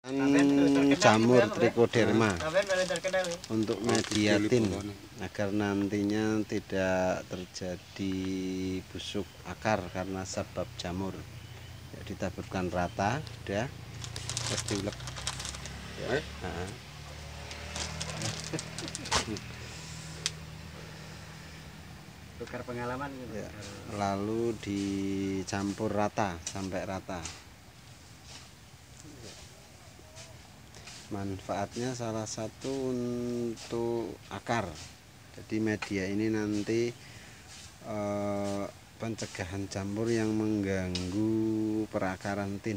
Jamur trichoderma untuk media tin agar nantinya tidak terjadi busuk akar karena sebab jamur. Ya, ditaburkan rata, udah terus diulek. Ya. Tukar pengalaman gitu. Ya, lalu dicampur rata sampai rata. Manfaatnya salah satu untuk akar. Jadi media ini nanti pencegahan jamur yang mengganggu perakaran tin.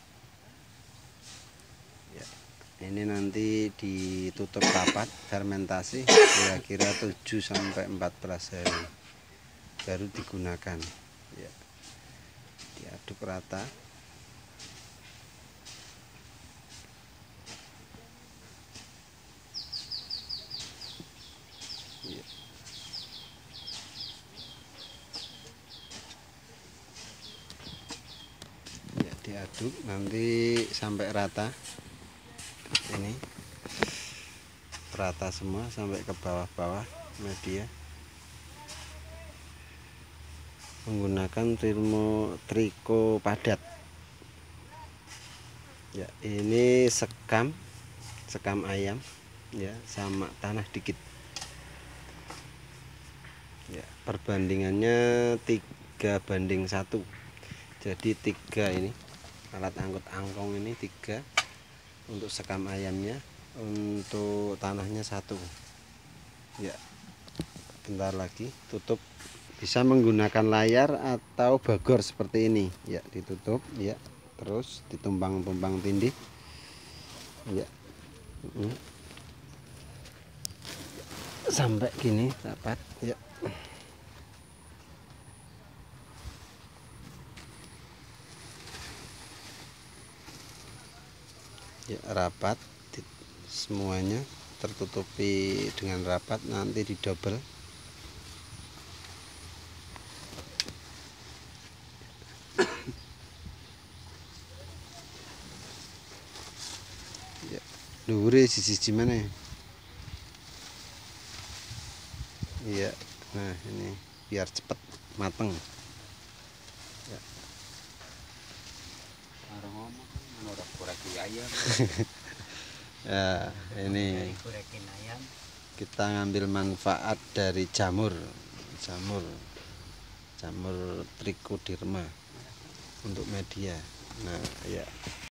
Ya, ini nanti ditutup rapat fermentasi kira-kira 7-14 hari baru digunakan. Ya, diaduk rata. Ya. Ya, diaduk nanti sampai rata. Ini rata semua sampai ke bawah-bawah media. Menggunakan triko padat. Ya, ini sekam ayam ya, sama tanah dikit. Ya, perbandingannya 3:1. Jadi 3 ini alat angkut angkong ini 3 untuk sekam ayamnya, untuk tanahnya 1. Ya, bentar lagi tutup. Bisa menggunakan layar atau bagor seperti ini. Ya, ditutup ya. Terus ditumbang-tumbang tindih. Ya. Sampai gini rapat ya. Ya, rapat semuanya tertutupi dengan rapat, nanti didobel. Ya, dhuwure siji mana ya? Iya, nah ini biar cepet mateng. Ya. Ya, ini kita ngambil manfaat dari jamur trichoderma untuk media. Nah, ya.